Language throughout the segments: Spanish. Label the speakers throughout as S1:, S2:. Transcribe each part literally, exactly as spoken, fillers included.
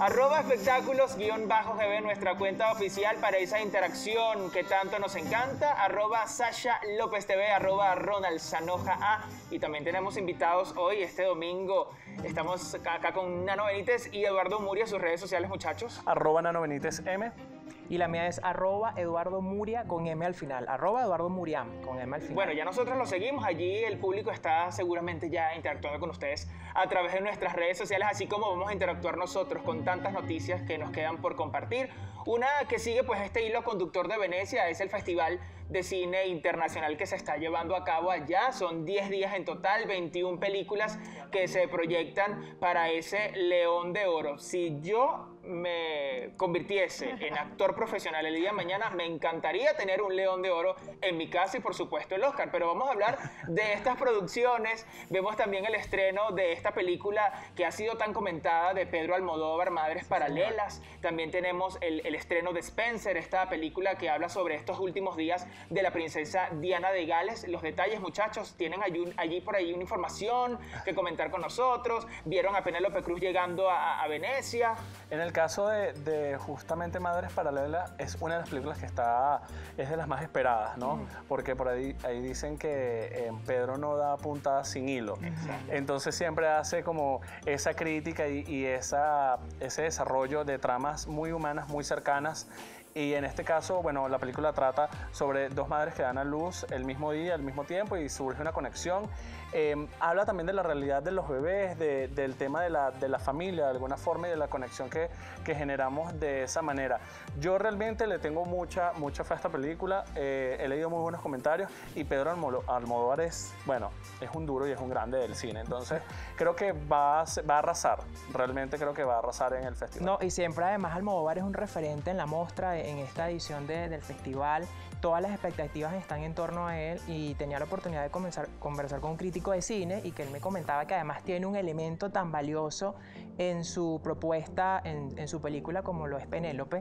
S1: Arroba espectáculos guión bajo G B, nuestra cuenta oficial para esa interacción que tanto nos encanta. Arroba Sasha López T V, arroba Ronald Sanoja A. Y también tenemos invitados hoy, este domingo. Estamos acá con Nano Benítez y Eduardo Muria, sus redes sociales, muchachos.
S2: Arroba Nano Benítez M.
S3: Y la mía es arroba Eduardo Muria con M al final. Arroba Eduardo Muriam con M al final.
S1: Bueno, ya nosotros lo seguimos. Allí el público está seguramente ya interactuando con ustedes a través de nuestras redes sociales, así como vamos a interactuar nosotros con tantas noticias que nos quedan por compartir. Una que sigue pues este hilo conductor de Venecia es el Festival de Cine Internacional que se está llevando a cabo allá. Son diez días en total, veintiuna películas que se proyectan para ese León de Oro. Si yo me convirtiese en actor profesional el día de mañana, me encantaría tener un León de Oro en mi casa y por supuesto el Oscar. Pero vamos a hablar de estas producciones. Vemos también el estreno de esta película que ha sido tan comentada de Pedro Almodóvar, Madres Paralelas. También tenemos el, el estreno de Spencer, esta película que habla sobre estos últimos días de la princesa Diana de Gales. Los detalles, muchachos, tienen allí, allí por ahí una información que comentar con nosotros. Vieron a Penélope Cruz llegando a, a Venecia.
S2: En el caso de, de justamente Madres Paralelas, es una de las películas que está, es de las más esperadas, ¿no? Mm. Porque por ahí, ahí dicen que eh, Pedro no da puntadas sin hilo. Exacto. Entonces siempre hace como esa crítica y, y esa, ese desarrollo de tramas muy humanas, muy cercanas. Y en este caso, bueno, la película trata sobre dos madres que dan a luz el mismo día, al mismo tiempo, y surge una conexión. Eh, habla también de la realidad de los bebés, de, del tema de la, de la familia, de alguna forma, y de la conexión que, que generamos de esa manera. Yo realmente le tengo mucha, mucha fe a esta película. Eh, he leído muy buenos comentarios, y Pedro Almodóvar es, bueno, es un duro y es un grande del cine. Entonces, creo que va a, va a arrasar. Realmente creo que va a arrasar en el festival.
S3: No, y siempre además Almodóvar es un referente en la muestra, en esta edición de, del festival. Todas las expectativas están en torno a él y tenía la oportunidad de comenzar, conversar con un crítico de cine y que él me comentaba que además tiene un elemento tan valioso en su propuesta, en, en su película como lo es Penélope,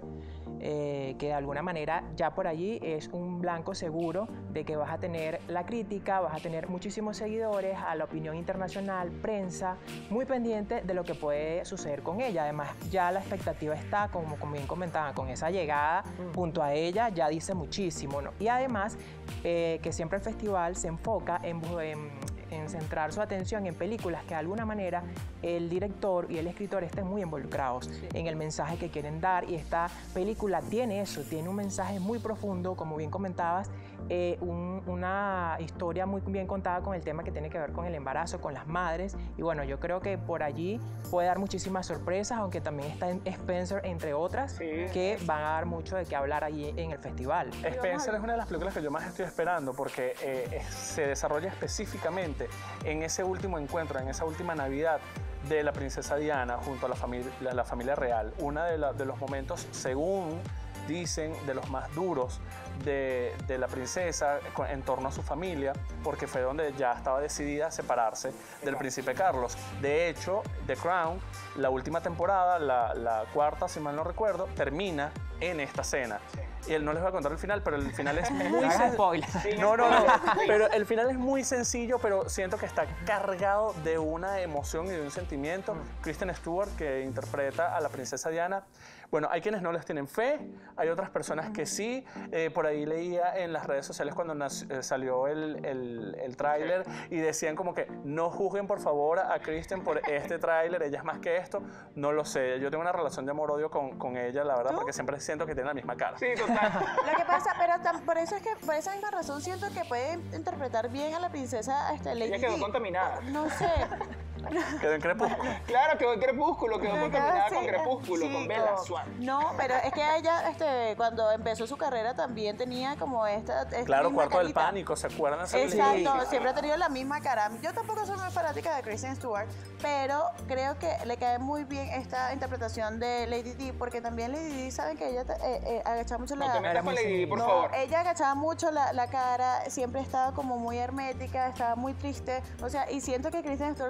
S3: eh, que de alguna manera ya por allí es un blanco seguro de que vas a tener la crítica, vas a tener muchísimos seguidores, a la opinión internacional, prensa, muy pendiente de lo que puede suceder con ella. Además ya la expectativa está, como, como bien comentaba, con esa llegada mm. junto a ella ya dice muchísimo, ¿no? Y además eh, que siempre el festival se enfoca en, en, en centrar su atención en películas que de alguna manera el director y el escritor estén muy involucrados sí. en el mensaje que quieren dar, y esta película tiene eso, tiene un mensaje muy profundo, como bien comentabas, eh, un, una historia muy bien contada con el tema que tiene que ver con el embarazo, con las madres, y bueno, yo creo que por allí puede dar muchísimas sorpresas, aunque también está en Spencer, entre otras, sí. que van a dar mucho de qué hablar allí en el festival.
S2: Spencer es una de las películas que yo más estoy esperando porque eh, se desarrolla específicamente en ese último encuentro, en esa última Navidad de la princesa Diana junto a la familia, la, la familia real. Uno de, la, de los momentos, según dicen, de los más duros de, de la princesa en torno a su familia, porque fue donde ya estaba decidida a separarse Exacto. del príncipe Carlos. De hecho, The Crown, la última temporada, la, la cuarta, si mal no recuerdo, termina en esta cena. Y él no les voy a contar el final, pero el final es muy sencillo. No, no, no. Pero el final es muy sencillo, pero siento que está cargado de una emoción y de un sentimiento. Mm. Kristen Stewart, que interpreta a la princesa Diana. Bueno, hay quienes no les tienen fe, hay otras personas que sí. Eh, por ahí leía en las redes sociales cuando nació, eh, salió el, el, el tráiler y decían como que no juzguen por favor a Kristen por este tráiler, ella es más que esto. No lo sé, yo tengo una relación de amor-odio con, con ella, la verdad, ¿tú? Porque siempre siento que tiene la misma cara.
S1: Sí, total.
S4: Lo que pasa, pero tam, por eso es que por esa misma razón siento que puede interpretar bien a la princesa este, Lady Di.
S1: Ella quedó contaminada.
S4: No sé.
S2: Quedó en Crepúsculo.
S1: Claro, quedó en Crepúsculo, quedó
S4: no,
S1: contaminada
S4: sí,
S1: con Crepúsculo,
S4: chico.
S1: con Bella Swan.
S4: No, pero es que ella, este, cuando empezó su carrera también tenía como esta, esta
S2: claro, Cuarto
S4: carita.
S2: del Pánico, ¿se acuerdan?
S4: Exacto, sí. Siempre ha tenido la misma cara. Yo tampoco soy muy fanática de Kristen Stewart, pero creo que le cae muy bien esta interpretación de Lady Di, porque también Lady Di, saben que ella eh, eh, agachaba mucho la...
S1: No te metas con Lady Di, por
S4: no,
S1: favor.
S4: Ella agachaba mucho la, la cara, siempre estaba como muy hermética, estaba muy triste, o sea, y siento que Kristen Stewart no, no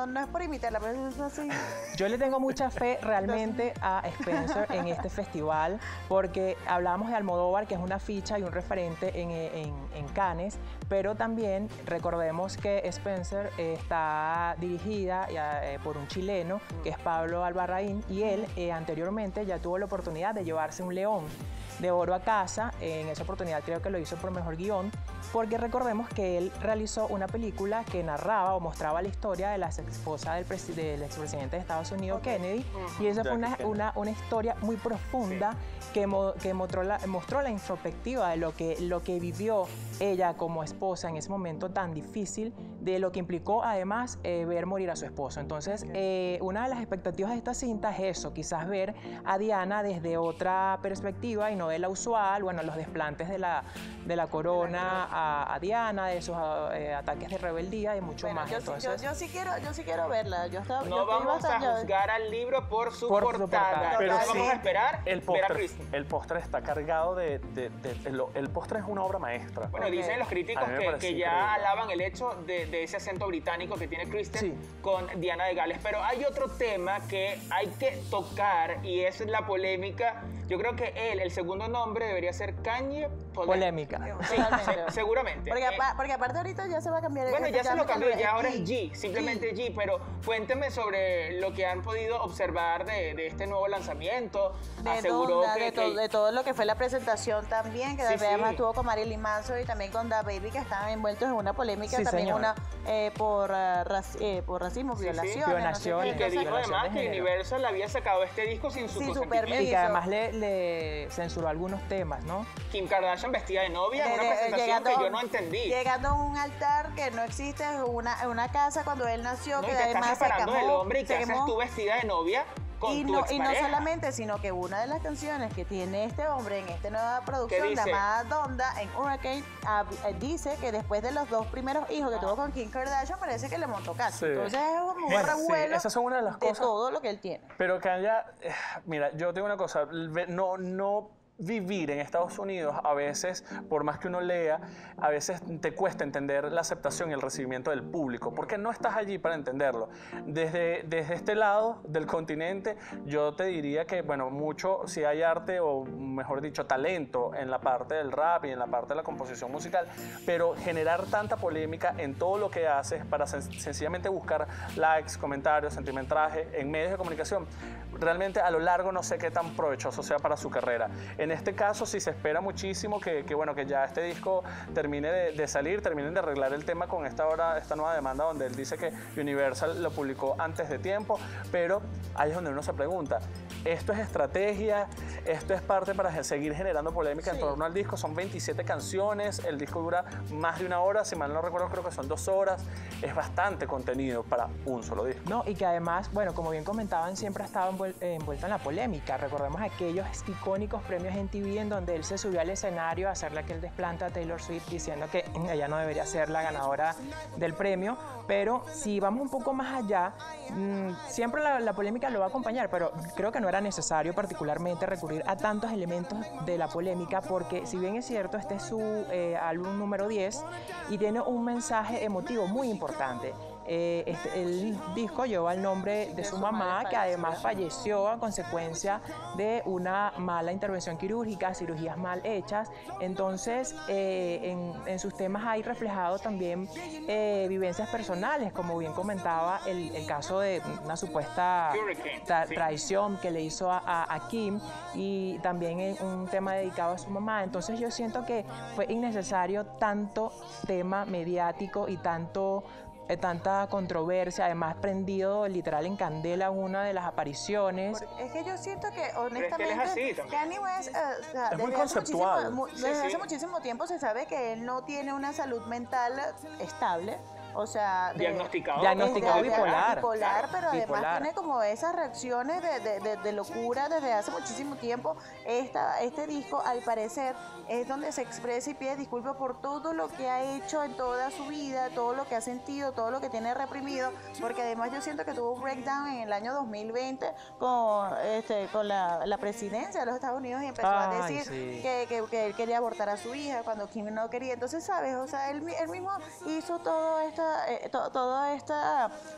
S4: no, no es por imitarla, pero es así.
S3: Yo le tengo mucha fe realmente a Spencer en este festival, porque hablábamos de Almodóvar, que es una ficha y un referente en, en, en Cannes, pero también recordemos que Spencer eh, está dirigida eh, por un chileno, que es Pablo Albarracín, y él eh, anteriormente ya tuvo la oportunidad de llevarse un León de Oro a casa. En esa oportunidad creo que lo hizo por mejor guión, porque recordemos que él realizó una película que narraba o mostraba la historia de la esposa del, del expresidente de Estados Unidos, okay. Kennedy, uh-huh. y esa fue una, una, una historia muy profunda, sí. que, mo, que mostró, la, mostró la introspectiva de lo que, lo que vivió ella como esposa en ese momento tan difícil, de lo que implicó además eh, ver morir a su esposo. Entonces, okay. eh, una de las expectativas de esta cinta es eso, quizás ver a Diana desde otra perspectiva y no de la usual, bueno, los desplantes de la, de la corona a, a Diana, de esos eh, ataques de rebeldía y mucho
S4: bueno,
S3: más.
S4: Yo,
S3: Entonces,
S4: sí, yo, yo, sí quiero, yo sí quiero verla. Yo estaba,
S1: no
S4: yo
S1: vamos a
S4: yo...
S1: juzgar al libro por su
S3: por
S1: portada,
S3: portada.
S2: Pero
S1: sí, vamos a esperar
S2: el
S1: ver a
S2: postre,
S1: Kristen.
S2: el postre está cargado de... de, de, de lo, el postre es una obra maestra.
S1: Bueno, okay. dicen los críticos que, que ya
S2: increíble.
S1: alaban el hecho de, de ese acento británico que tiene Kristen
S3: sí.
S1: con Diana de Gales. Pero hay otro tema que hay que tocar y es la polémica. Yo creo que él, el segundo nombre debería ser Kanye
S3: Polémica.
S1: Sí, se, seguramente.
S4: Porque,
S1: eh,
S4: apa porque aparte ahorita ya se va a cambiar.
S1: Bueno, ya se lo cambió, ya ahora es
S4: G,
S1: G, simplemente G. G, pero cuénteme sobre lo que han podido observar de, de este nuevo lanzamiento.
S4: De,
S1: Aseguró
S4: Donda,
S1: que,
S4: de, to
S1: que...
S4: de todo lo que fue la presentación también, que
S1: sí,
S4: además
S1: sí.
S4: estuvo con Marilyn Manson y también con Da Baby, que estaban envueltos en una polémica
S3: sí,
S4: también
S3: señor.
S4: una eh, por, uh, raci eh, por racismo,
S1: sí,
S4: violaciones.
S1: sí.
S3: Violaciones,
S1: Y que dijo
S3: violación
S1: además
S3: de
S1: que
S3: género.
S1: Universal había sacado este disco sin su
S4: Sin su
S1: consentimiento.
S4: permiso.
S3: Y que además le, le censuró algunos temas, ¿no?
S1: Kim Kardashian vestida de novia en
S4: De-
S1: una
S4: de-
S1: presentación
S4: llegando-
S1: que yo no entendí.
S4: Llegando a un altar que no existe, una, una casa cuando él nació,
S1: No, y
S4: que
S1: te estás
S4: además se
S1: separando del
S4: quemó,
S1: hombre y
S4: se
S1: que haces
S4: quemó.
S1: tú vestida de novia con
S4: Y
S1: tu
S4: no, y no
S1: expareja.
S4: solamente, sino que una de las canciones que tiene este hombre en esta nueva producción,
S1: dice?
S4: llamada Donda, en Hurricane, hab- eh, dice que después de los dos primeros hijos que tuvo con Kim Kardashian, parece que le montó casa.
S2: Sí.
S4: Entonces es como un
S2: Bueno, sí,
S4: revuelo
S2: esas son una de las cosas-
S4: todo lo que él tiene.
S2: Pero que haya, eh, mira, yo tengo una cosa, ve- no, no vivir en Estados Unidos a veces, por más que uno lea, a veces te cuesta entender la aceptación y el recibimiento del público, porque no estás allí para entenderlo. Desde, desde este lado del continente, yo te diría que, bueno, mucho, si hay arte o, mejor dicho, talento en la parte del rap y en la parte de la composición musical, pero generar tanta polémica en todo lo que haces para sen sencillamente buscar likes, comentarios, sentimentraje en medios de comunicación, realmente a lo largo no sé qué tan provechoso sea para su carrera. En este caso, si se espera muchísimo que, que, bueno, que ya este disco termine de, de salir, terminen de arreglar el tema con esta, hora, esta nueva demanda donde él dice que Universal lo publicó antes de tiempo, pero ahí es donde uno se pregunta, ¿esto es estrategia? ¿Esto es parte para seguir generando polémica
S4: Sí.
S2: en torno al disco? Son veintisiete canciones, el disco dura más de una hora, si mal no recuerdo creo que son dos horas, es bastante contenido para un solo disco.
S3: No, y que además, bueno, como bien comentaban, siempre ha estado envuel envuelto en la polémica. Recordemos aquellos icónicos premios M T V en donde él se subió al escenario a hacerle aquel desplante a Taylor Swift diciendo que ella no debería ser la ganadora del premio. Pero si vamos un poco más allá, mmm, siempre la, la polémica lo va a acompañar, pero creo que no era necesario particularmente recurrir a tantos elementos de la polémica, porque si bien es cierto, este es su eh, álbum número diez y tiene un mensaje emotivo muy importante. Eh, este, el disco lleva el nombre de su mamá, que además falleció a consecuencia de una mala intervención quirúrgica, cirugías mal hechas. Entonces, eh, en, en sus temas hay reflejado también eh, vivencias personales, como bien comentaba el, el caso de una supuesta tra traición que le hizo a, a, a Kim, y también un tema dedicado a su mamá. Entonces yo siento que fue innecesario tanto tema mediático y tanto Eh, tanta controversia, además prendido literal en candela una de las apariciones.
S4: Porque es que yo siento que
S1: Pero es que
S4: honestamente
S1: él es así también.
S4: Kanye West, eh, o sea,
S2: Es muy
S4: desde, hace
S2: conceptual.
S4: muchísimo, mu-
S1: Sí,
S4: desde
S1: sí.
S4: hace muchísimo tiempo se sabe que él no tiene una salud mental estable. O sea, de-
S1: Diagnosticado.
S3: Diagnosticado
S4: Desde-
S3: bipolar.
S4: bipolar,
S1: Claro,
S4: pero además
S3: bipolar.
S4: tiene como esas reacciones de, de- de- de locura desde hace muchísimo tiempo. Esta, este disco, al parecer, es donde se expresa y pide disculpas por todo lo que ha hecho en toda su vida, todo lo que ha sentido, todo lo que tiene reprimido, porque además yo siento que tuvo un breakdown en el año dos mil veinte con, este, con la, la presidencia de los Estados Unidos y empezó a
S3: Ay,
S4: decir
S3: sí.
S4: que, que, que él quería abortar a su hija cuando Kim no quería. Entonces, ¿sabes? O sea, él, mi- él mismo hizo todo esta, eh, to- toda esta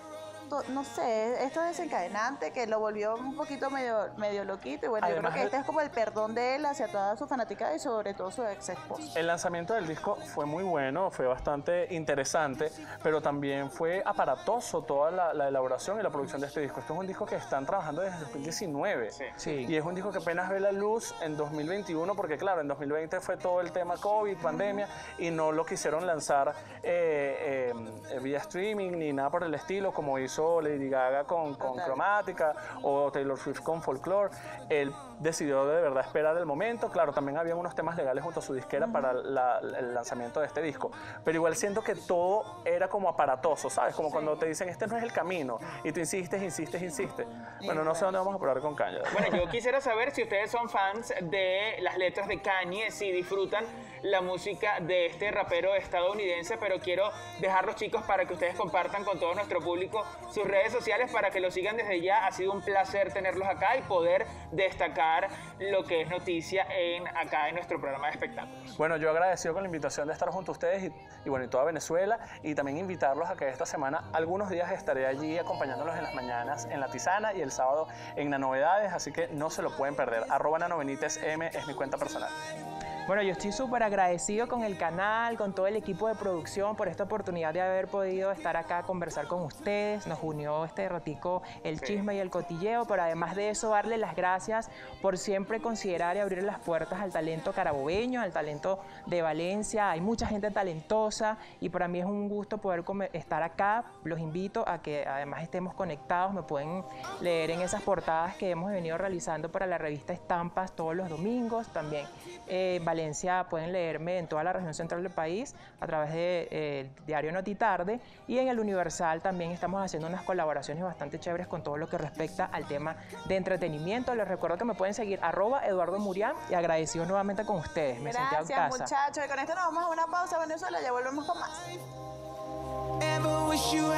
S4: to- no sé, esto desencadenante que lo volvió un poquito medio, medio loquito. Y bueno,
S2: Además,
S4: yo creo que
S2: el-
S4: este es como el perdón de él hacia toda su fanaticada y sobre todo su ex esposa.
S2: El lanzamiento del disco fue muy bueno, fue bastante interesante, pero también fue aparatoso toda la, la elaboración y la producción de este disco. Esto es un disco que están trabajando desde dos mil diecinueve.
S1: Sí.
S3: Sí.
S2: Y es un disco que apenas ve la luz en dos mil veintiuno, porque claro, en dos mil veinte fue todo el tema COVID, pandemia, y no lo quisieron lanzar eh, eh, vía streaming ni nada por el estilo, como hizo Lady Gaga con, con
S4: Total.
S2: Chromatica o Taylor Swift con Folklore. Él decidió de verdad esperar el momento. Claro, también había unos temas legales junto a su disquera para la- el lanzamiento de este disco, pero igual siento que todo era como aparatoso, ¿sabes? Como cuando te dicen, este no es el camino, y tú insistes, insistes, insistes. Bueno, no sé dónde vamos a parar con Kanye.
S1: Bueno, yo quisiera saber si ustedes son fans de las letras de Kanye, si disfrutan la música de este rapero estadounidense, pero quiero dejarlos, chicos, para que ustedes compartan con todo nuestro público sus redes sociales para que lo sigan desde ya. Ha sido un placer tenerlos acá y poder destacar lo que es noticia en acá en nuestro programa de espectáculos.
S2: Bueno, yo agradecido con la invitación de estar junto a ustedes y, y bueno, y toda Venezuela, y también invitarlos a que esta semana, algunos días estaré allí acompañándolos en las mañanas en La Tisana y el sábado en Nanovedades, así que no se lo pueden perder. Arroba Nanobenítez M es mi cuenta personal.
S3: Bueno, yo estoy súper agradecido con el canal, con todo el equipo de producción por esta oportunidad de haber podido estar acá a conversar con ustedes. Nos unió este ratico el chisme y el cotilleo, pero además de eso darle las gracias por siempre considerar y abrir las puertas al talento carabobeño, al talento de Valencia. Hay mucha gente talentosa y para mí es un gusto poder come- estar acá. Los invito a que además estemos conectados. Me pueden leer en esas portadas que hemos venido realizando para la revista Estampas todos los domingos. También eh, Valencia pueden leerme en toda la región central del país a través del de, eh, diario Notitarde, y en el Universal también estamos haciendo unas colaboraciones bastante chéveres con todo lo que respecta al tema de entretenimiento. Les recuerdo que me pueden seguir arroba Eduardo Murián y agradecidos nuevamente con ustedes. Me sentía en
S4: Gracias,
S3: casa.
S4: muchachos. Y con esto nos vamos a una pausa, Venezuela. Ya volvemos con más.
S5: Ever wish you